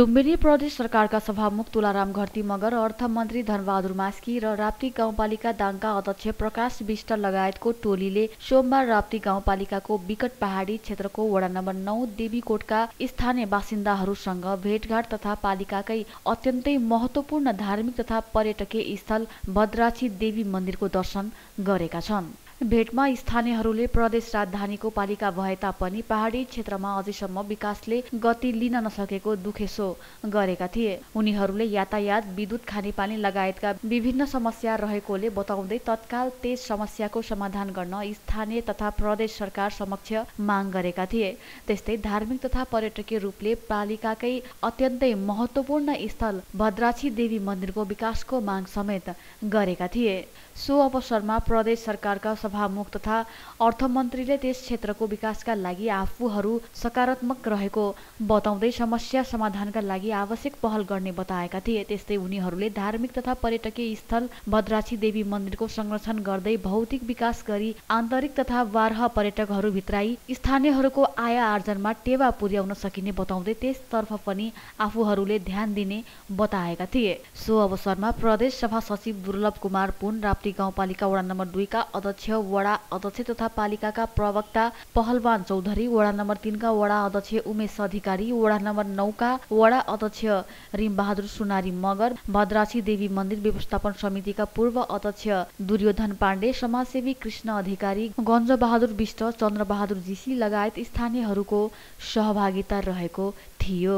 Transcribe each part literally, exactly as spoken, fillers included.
लुम्बिनी प्रदेश सरकारका सभामुख तुलाराम घरती मगर, अर्थमन्त्री धनबहादुर मास्की र राप्ती गाउँपालिका दाङका अध्यक्ष प्रकाश विष्ट लगायतको टोलीले सोमबार राप्ती गाउँपालिकाको विकट पहाडी क्षेत्रको वडा नम्बर नौ देवीकोटका स्थानीय बासिन्दाहरूसँग भेटघाट तथा पालिकाकै अत्यन्तै महत्वपूर्ण धार्मिक तथा पर्यटकीय स्थल भद्राक्षी देवी मन्दिरको दर्शन गरेका छन्। भेटमा स्थानीयहरूले प्रदेश राजधानीको पालिका भए तापनि पहाडी क्षेत्रमा अझैसम्म विकासले गति लिन नसकेको दुखेसो गरेका थिए। उनीहरूले यातायात, विद्युत, खानेपानी लगायतका विभिन्न समस्या रहेकोले बताउँदै तत्काल त्यस समस्याको समाधान गर्न स्थानीय तथा प्रदेश सरकार समक्ष माग गरेका थिए। त्यस्तै धार्मिक तथा पर्यटकीय रूपले पालिकाकै अत्यन्तै महत्वपूर्ण स्थल भद्राक्षी देवी मन्दिरको विकासको माग समेत गरेका थिए। सो अवसरमा प्रदेश सरकारका सभामुख तथा अर्थमन्त्रीले त्यस क्षेत्रको विकासका लागि आफूहरू सकारात्मक रहेको बताउँदै समस्या समाधानका लागि आवश्यक पहल गर्ने बताएका थिए। त्यस्तै उनीहरूले धार्मिक तथा पर्यटकीय स्थल भद्राक्षी देवी मन्दिरको संरक्षण गर्दै भौतिक विकास गरी आन्तरिक तथा बाह्र पर्यटकहरू भित्राई स्थानीयहरूको आय आर्जनमा टेवा पुर्याउन सकिने बताउँदै त्यसतर्फ पनि आफूहरूले ध्यान दिने बताएका थिए। सो अवसरमा प्रदेश सभा सचिव दुर्लभ कुमार पुन, राप्ती गाउँपालिका वडा नम्बर दुईका अध्यक्ष, वडा अध्यक्ष तथा पालिकाका प्रवक्ता पहलवान चौधरी, वडा नम्बर तीनका वडा अध्यक्ष उमेश अधिकारी, वडा नम्बर नौका वडा अध्यक्ष रिमबहादुर सुनारी मगर, भद्राक्षी देवी मन्दिर व्यवस्थापन समितिका पूर्व अध्यक्ष दुर्योधन पाण्डे, समाजसेवी कृष्ण अधिकारी, गञ्जबहादुर विष्ट, चन्द्रबहादुर जीसी लगायत स्थानीयहरूको सहभागिता रहेको थियो।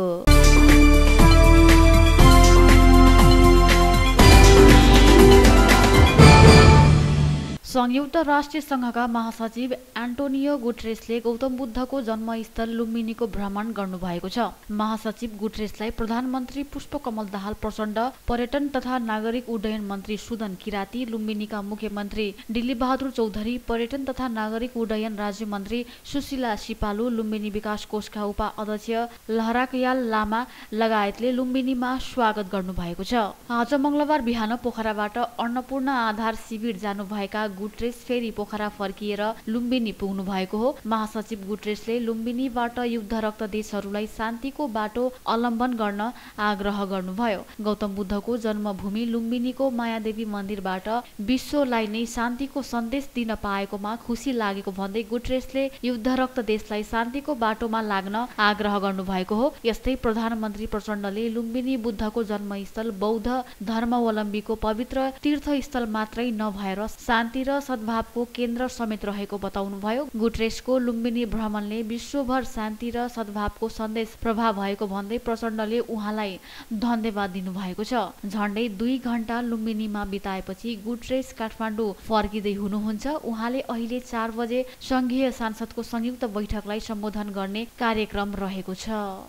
संयुक्त राष्ट्र संघका महासचिव एन्टोनियो गुटेरेसले गौतम बुद्धको जन्मस्थल लुम्बिनीको भ्रमण गर्नुभएको छ। महासचिव गुटेरेसलाई प्रधानमन्त्री पुष्पकमल दाहाल प्रचण्ड, पर्यटन तथा नागरिक उड्डयन मन्त्री सुदन किराती, लुम्बिनीका मुख्यमन्त्री दिलीपबहादुर चौधरी, पर्यटन तथा नागरिक उड्डयन राज्य मन्त्री सुशीला सिपालु, लुम्बिनी विकास कोषका उपाध्यक्ष लहराकयाल लामा लगायतले लुम्बिनीमा स्वागत गर्नुभएको छ। आज मंगलबार बिहान पोखराबाट अन्नपूर्ण आधार शिविर जानुभएका गुटेरेस फेरि पोखरा फर्किएर लुम्बिनी पुग्नु भएको हो। महासचिव गुटेरेसले लुम्बिनीबाट युद्धरत देशहरूलाई शान्तिको बाटो अवलम्बन गर्न आग्रह गर्नुभयो। गौतम बुद्धको जन्मभूमि लुम्बिनीको मायादेवी मन्दिरबाट विश्वलाई नै शान्तिको सन्देश दिन पाएकोमा खुसी लागेको भन्दै गुटेरेसले युद्धरत देशलाई शान्तिको बाटोमा लाग्न आग्रह गर्नुभएको हो। यस्तै प्रधानमन्त्री प्रचण्डले लुम्बिनी बुद्धको जन्मस्थल बौद्ध धर्मावलम्बीको पवित्र तीर्थस्थल मात्रै नभएर शान्ति र सद्भावको केन्द्र समेत रहेको बताउनुभयो। गुटेरेसको लुम्बिनी भ्रमणले विश्वभर शान्ति र सद्भावको सन्देश प्रभाव भएको भन्दै प्रचण्डले उहाँलाई धन्यवाद दिनुभएको छ। झण्डै दुई घण्टा लुम्बिनीमा बिताएपछि गुटेरेस काठमाडौँ फर्किँदै हुनुहुन्छ। उहाँले अहिले चार बजे संघीय सांसदको संयुक्त बैठकलाई सम्बोधन गर्ने कार्यक्रम रहेको छ।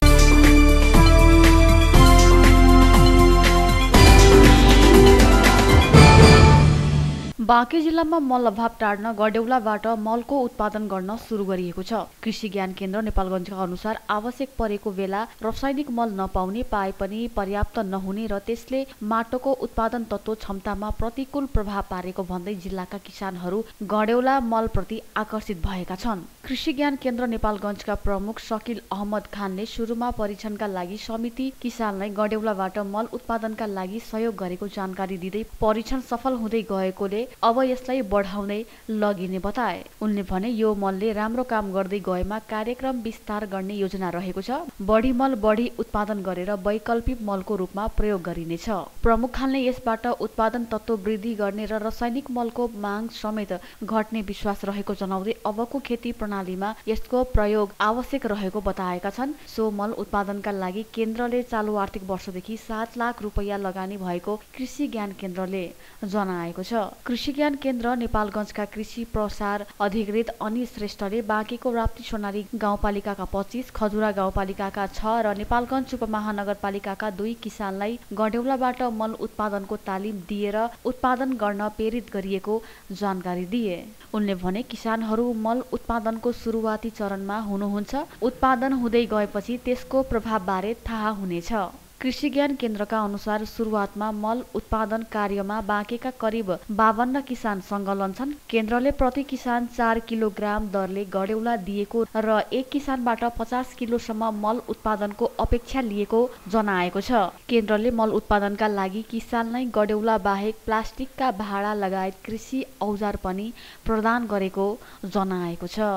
बाँके जिल्लामा मल अभाव टार्न गडेउलाबाट मलको उत्पादन गर्न सुरु गरिएको छ। कृषि ज्ञान केन्द्र नेपालगञ्जका अनुसार आवश्यक परेको बेला रासायनिक मल नपाउने, पाए पनि पर्याप्त नहुने र त्यसले माटोको उत्पादन तत्त्व क्षमतामा प्रतिकूल प्रभाव पारेको भन्दै जिल्लाका किसानहरू गडेउला मलप्रति आकर्षित भएका छन्। कृषि ज्ञान केन्द्र नेपालगञ्जका प्रमुख शकील अहमद खानले सुरुमा परीक्षणका लागि समिति किसानलाई गडेउलाबाट मल उत्पादनका लागि सहयोग गरेको जानकारी दिँदै परीक्षण सफल हुँदै गएकोले अब यसलाई बढाउँदै लगिने बताए। उनले भने यो मलले राम्रो काम गर्दै गएमा कार्यक्रम विस्तार गर्ने योजना रहेको छ। बढी मल बढी उत्पादन गरेर वैकल्पिक मलको रूपमा प्रयोग गरिनेछ। प्रमुख खानले यसबाट उत्पादन तत्त्व वृद्धि गर्ने र रासायनिक मलको माग समेत घट्ने विश्वास रहेको जनाउँदै अबको खेती प्रणालीमा यसको प्रयोग आवश्यक रहेको बताएका छन्। सो मल उत्पादनका लागि केन्द्रले चालु आर्थिक वर्षदेखि सात लाख रुपियाँ लगानी भएको कृषि ज्ञान केन्द्रले जनाएको छ। कृषि ज्ञान केन्द्र नेपालगञ्जका कृषि प्रसार अधिकृत अनिल श्रेष्ठले बाँकेको राप्ती सोनारी गाउँपालिकाका पच्चीस, खजुरा गाउँपालिकाका छ र नेपालगञ्ज उपमहानगरपालिकाका दुई किसानलाई गडेउलाबाट मल उत्पादनको तालिम दिएर उत्पादन गर्न प्रेरित गरिएको जानकारी दिए। उनले भने किसानहरू मल उत्पादनको सुरुवाती चरणमा हुनुहुन्छ। उत्पादन हुँदै गएपछि त्यसको प्रभावबारे थाहा हुनेछ। कृषि ज्ञान केन्द्रका अनुसार सुरुवातमा मल उत्पादन कार्यमा बाँकेका करिब बावन्न किसान संलग्न छन्। केन्द्रले प्रति किसान चार किलोग्राम दरले गडेउला दिएको र एक किसानबाट पचास किलोसम्म मल उत्पादनको अपेक्षा लिएको जनाएको छ। केन्द्रले मल उत्पादनका लागि किसानलाई गडेउला बाहेक प्लास्टिकका भाडा लगायत कृषि औजार पनि प्रदान गरेको जनाएको छ।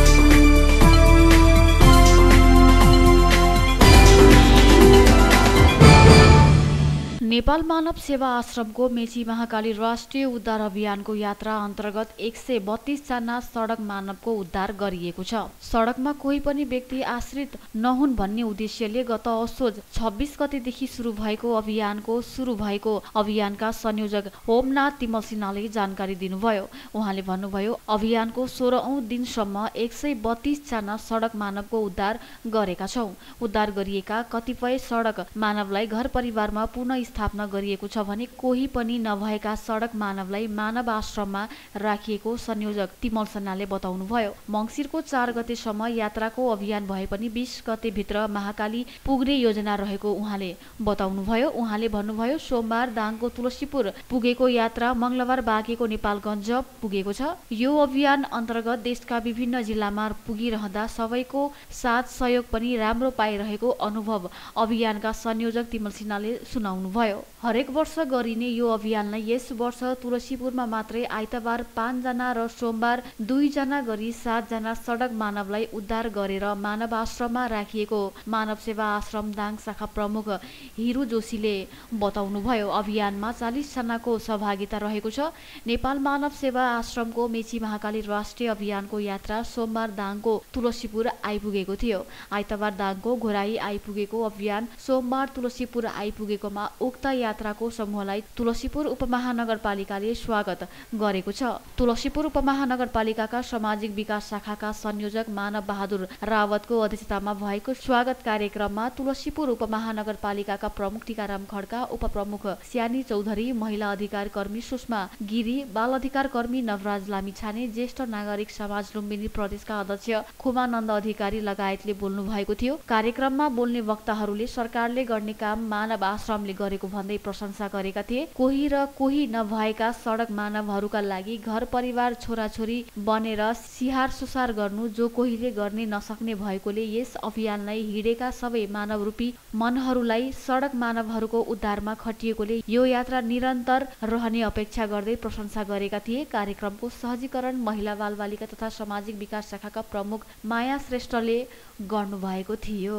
नेपाल मानव सेवा आश्रमको मेची महाकाली राष्ट्रिय उद्धार अभियानको यात्रा अन्तर्गत एक सय बत्तीस जना सडक मानवको उद्धार गरिएको छ। सडकमा कोही पनि व्यक्ति आश्रित नहुन् भन्ने उद्देश्यले गत असोज छब्बीस गतेदेखि सुरु भएको अभियानको सुरु भएको अभियानका संयोजक होमनाथ तिमल सिन्हाले जानकारी दिनुभयो। उहाँले भन्नुभयो, अभियानको सोह्रौं दिनसम्म एक सय बत्तीस जना सडक मानवको उद्धार गरेका छौं। उद्धार गरिएका कतिपय सडक मानवलाई घर परिवारमा पुनः स्थापना गरिएको छ भने कोही पनि नभएका सडक मानवलाई मानव आश्रममा राखिएको संयोजक तिमल सिन्हाले बताउनुभयो। मंसिरको चार गतेसम्म यात्राको अभियान भए पनि बीस गते भित्र महाकाली पुग्ने योजना रहेको उहाँले बताउनुभयो। उहाँले भन्नुभयो, सोमबार दाङको तुलसीपुर पुगेको यात्रा मंगलबार बाँकेको नेपालगञ्ज पुगेको छ। यो अभियान अन्तर्गत देशका विभिन्न जिल्लामा पुगिरहँदा सबैको साथ सहयोग पनि राम्रो पाइरहेको अनुभव अभियानका संयोजक तिमल सिन्हाले सुनाउनुभयो। हरेक वर्ष गरिने यो अभियानलाई यस वर्ष तुलसीपुरमा मात्रै आइतबार पाँच जना र सोमबार दुई जना गरी सात जना सडक मानवलाई उद्धार गरेर मानव आश्रममा राखिएको मानव सेवा आश्रम दाङ शाखा प्रमुख हिरु जोशीले बताउनुभयो। अभियानमा चालीस जनाको सहभागिता रहेको छ। नेपाल मानव सेवा आश्रमको मेची महाकाली राष्ट्रिय अभियानको यात्रा सोमबार दाङको तुलसीपुर आइपुगेको थियो। आइतबार दाङको घोराई आइपुगेको अभियान सोमबार तुलसीपुर आइपुगेकोमा उक्त यात्राको समूहलाई तुलसीपुर उपमहानगरपालिकाले स्वागत गरेको छ। तुलसीपुर उपमहानगरपालिकाका सामाजिक विकास शाखाका संयोजक मानव बहादुर रावतको अध्यक्षतामा भएको स्वागत कार्यक्रममा तुलसीपुर उपमहानगरपालिकाका प्रमुख टीकाराम खड्का, उपप्रमुख स्यानी चौधरी, महिला अधिकार कर्मी सुषमा गिरी, बाल अधिकार कर्मी नवराज लामिछाने, ज्येष्ठ नागरिक समाज लुम्बिनी प्रदेशका अध्यक्ष खुमानन्द अधिकारी लगायतले बोल्नु भएको थियो। कार्यक्रममा बोल्ने वक्ताहरूले सरकारले गर्ने काम मानव आश्रमले गरेको भन्दै प्रशंसा गरेका थिए। कोही र कोही नभएका सडक मानवहरूका लागि घर परिवार छोराछोरी बनेर सिहार सुसार गर्नु जो कोहीले गर्ने नसक्ने भएकोले यस अभियानलाई हिडेका सबै मानवरूपी मनहरूलाई सडक मानवहरूको उद्धारमा खटिएकोले यो यात्रा निरन्तर रहने अपेक्षा गर्दै प्रशंसा गरेका थिए। कार्यक्रमको सहजीकरण महिला बाल बालिका तथा सामाजिक विकास शाखाका प्रमुख माया श्रेष्ठले गर्नुभएको थियो।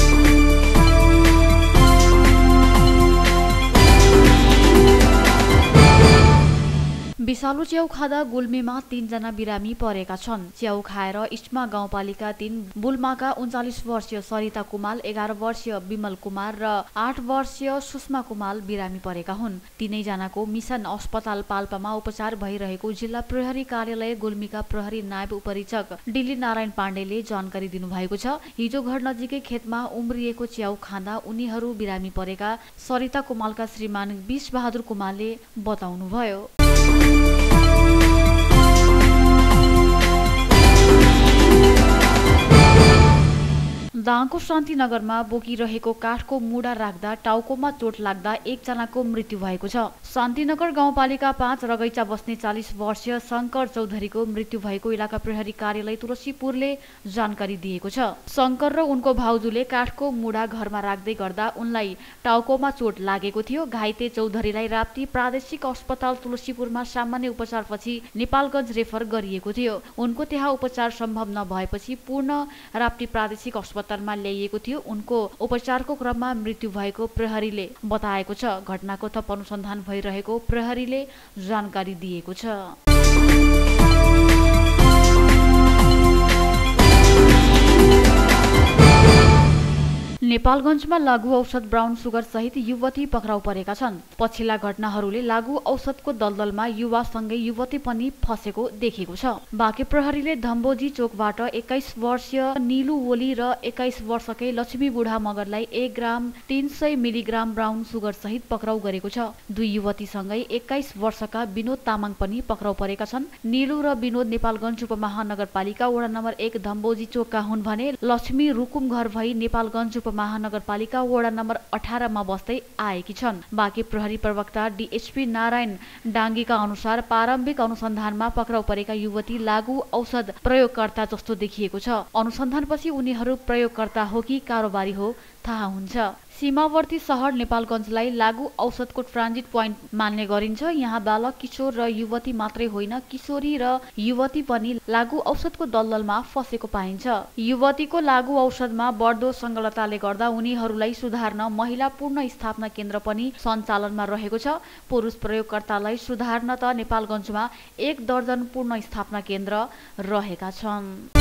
विषालु च्याउ खाँदा गुल्मीमा तीनजना बिरामी परेका छन्। च्याउ खाएर इस्मा गाउँपालिका तीन बुल्माका उन्चालिस वर्षीय सरिता कुमाल, एघार वर्षीय विमल कुमार र आठ वर्षीय सुषमा कुमाल बिरामी परेका हुन्। तीनैजनाको मिसन अस्पताल पाल्पामा उपचार भइरहेको जिल्ला प्रहरी कार्यालय गुल्मीका प्रहरी नायब उपरीक्षक डिली नारायण पाण्डेले जानकारी दिनुभएको छ। हिजो घर नजिकै खेतमा उम्रिएको च्याउ खाँदा उनीहरू बिरामी परेका सरिता कुमालका श्रीमान बिस बहादुर कुमालले बताउनुभयो। दाङको शान्तिनगरमा बोकिरहेको काठको मुढा राख्दा टाउकोमा चोट लाग्दा एकजनाको मृत्यु भएको छ। शान्तिनगर गाउँपालिका पाँच रगैचा बस्ने चालिस वर्षीय शंकर चौधरीको मृत्यु भएको इलाका प्रहरी कार्यालय तुलसीपुरले जानकारी दिएको छ। शंकर र उनको भाउजूले काठको मुढा घरमा राख्दै गर्दा उनलाई टाउकोमा चोट लागेको थियो। घाइते चौधरीलाई राप्ती प्रादेशिक अस्पताल तुलसीपुरमा सामान्य उपचारपछि नेपालगञ्ज रेफर गरिएको थियो। उनको त्यहाँ उपचार सम्भव नभएपछि पूर्ण राप्ती प्रादेशिक अस्पताल ल्याइएको थियो। उनको उपचारको क्रममा मृत्यु भएको प्रहरीले बताएको छ। घटनाको थप अनुसन्धान भइरहेको प्रहरीले जानकारी दिएको छ। नेपालगञ्जमा लागू औषध ब्राउन सुगर सहित युवती पक्राउ परेका छन्। पछिल्ला घटनाहरूले लागू औषधको दलदलमा युवासँगै युवती पनि फसेको देखिएको छ। बाँके प्रहरीले धम्बोजी चोकबाट एक्काइस वर्षीय निलु ओली र एक्काइस वर्षकै लक्ष्मी बुढा मगरलाई एक ग्राम तीन सय मिलिग्राम ब्राउन सुगर सहित पक्राउ गरेको छ। दुई युवतीसँगै एक्काइस वर्षका विनोद तामाङ पनि पक्राउ परेका छन्। निलु र विनोद नेपालगञ्ज उपमहानगरपालिका वडा नम्बर एक धम्बोजी चोकका हुन् भने लक्ष्मी रुकुम घर भई नेपालगञ्ज उपमहा महानगरपालिका वडा नम्बर अठार मा बस्दै आएकी छन्। बाँकी प्रहरी प्रवक्ता डीएसपी नारायण डाङ्गीका अनुसार प्रारम्भिक अनुसन्धानमा पक्राउ परेका युवती लागू औषध प्रयोगकर्ता जस्तो देखिएको छ। अनुसन्धानपछि उनीहरू प्रयोगकर्ता हो कि कारोबारी हो थाहा हुन्छ। सीमावर्ती शहर नेपालगञ्जलाई लागू औषधको ट्रान्जिट पोइन्ट मान्ने गरिन्छ। यहाँ बालक किशोर र युवती मात्रै होइन, किशोरी र युवती पनि लागू औषधको दलदलमा फसेको पाइन्छ। युवतीको लागू औषधमा बढ्दो संलग्नताले गर्दा उनीहरूलाई सुधार्न महिला पूर्ण स्थापना केन्द्र पनि सञ्चालनमा रहेको छ। पुरुष प्रयोगकर्तालाई सुधार्न त नेपालगञ्जमा एक दर्जन पूर्ण स्थापना केन्द्र रहेका छन्।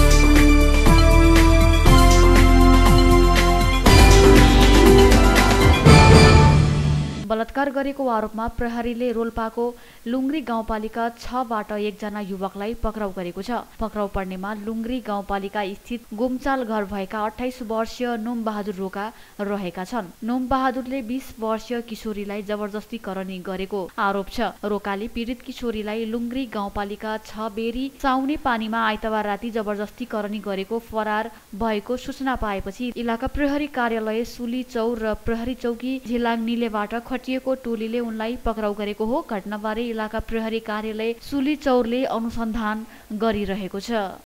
बलात्कार गरेको आरोपमा प्रहरीले रोल्पाको लुङ्ग्री गाउँपालिका छबाट एकजना युवकलाई पक्राउ गरेको छ। पक्राउ पर्नेमा लुङ्ग्री गाउँपालिका स्थित गुम्चाल घर भएका अठाइस वर्षीय नुम बहादुर रोका रहेका छन्। नुम बहादुरले बीस वर्षीय किशोरीलाई जबरजस्ती करनी गरेको आरोप छ। रोकाले पीडित किशोरीलाई लुङ्ग्री गाउँपालिका छ बेरी साउने पानीमा आइतबार राति जबरजस्ती करनी गरेको फरार भएको सूचना पाएपछि इलाका प्रहरी कार्यालय सुली चौर र प्रहरी चौकी झिलाङ निलेबाट खटिएको टोलीले उनलाई पक्राउ गरेको हो। घटनाबारे इलाका प्रहरी कार्यालय सुली चौरले अनुसन्धान गरिरहेको छ।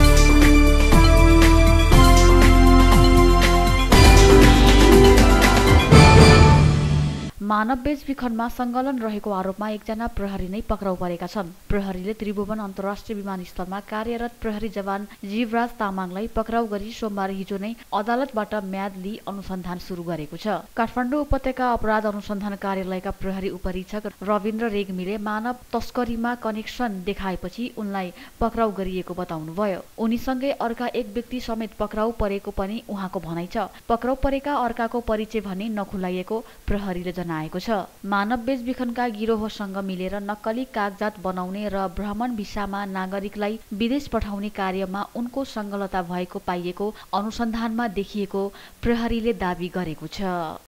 मानव बेचबिखनमा संलग्न रहेको आरोपमा एकजना प्रहरी नै पक्राउ परेका छन्। प्रहरीले त्रिभुवन अन्तर्राष्ट्रिय विमानस्थलमा कार्यरत प्रहरी जवान जीवराज तामाङलाई पक्राउ गरी सोमबार हिजो नै अदालतबाट म्याद लिई अनुसन्धान सुरु गरेको छ। काठमाडौँ उपत्यका अपराध अनुसन्धान कार्यालयका प्रहरी उपरीक्षक रविन्द्र रेग्मीले मानव तस्करीमा कनेक्सन देखाएपछि उनलाई पक्राउ गरिएको बताउनुभयो। उनीसँगै अर्का एक व्यक्ति समेत पक्राउ परेको पनि उहाँको भनाइ छ। पक्राउ परेका अर्काको परिचय भने नखुलाइएको प्रहरीले जनाएको छ। मानव बेचबिखनका गिरोहसँग मिलेर नक्कली कागजात बनाउने र भ्रमण भिसामा नागरिकलाई विदेश पठाउने कार्यमा उनको संलग्नता भएको पाइएको अनुसन्धानमा देखिएको प्रहरीले दावी गरेको छ।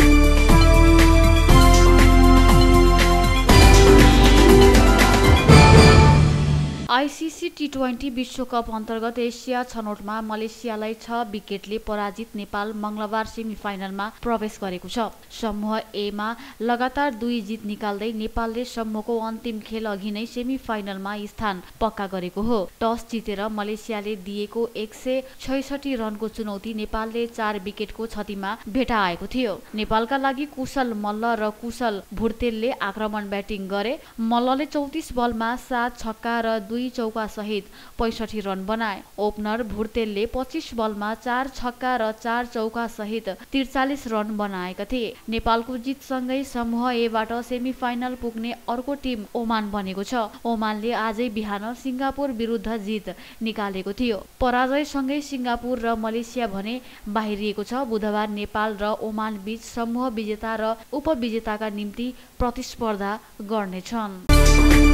आइसिसी टी ट्वेन्टी विश्वकप अन्तर्गत एसिया छनौटमा मलेसियालाई छ विकेटले पराजित नेपाल मंगलबार सेमिफाइनलमा प्रवेश गरेको छ। समूह ए मा लगातार दुई जित निकाल्दै नेपालले समूहको अन्तिम खेल अघि नै सेमिफाइनलमा स्थान पक्का गरेको हो। टस जितेर मलेसियाले दिएको एक सय छैसठी रनको चुनौती नेपालले चार विकेटको क्षतिमा भेटाएको थियो। नेपालका लागि कुशल मल्ल र कुशल भुर्तेलले आक्रमण ब्याटिङ गरे। मल्लले चौतिस बलमा सात छक्का र दुई चौका सहित पैसठी रन बनाए। ओपनर भुर्तेलले पच्चीस बलमा चार छक्का र चार चौका सहित त्रिचालिस रन बनाएका थिए। नेपालको जितसँगै समूह एबाट सेमिफाइनल पुग्ने अर्को टिम ओमान बनेको छ। ओमानले आजै बिहान सिङ्गापुर विरुद्ध जित निकालेको थियो। पराजयसँगै सिङ्गापुर र मलेसिया भने बाहिरिएको छ। बुधबार नेपाल र ओमान बीच समूह विजेता र उपविजेताका निम्ति प्रतिस्पर्धा गर्नेछन्।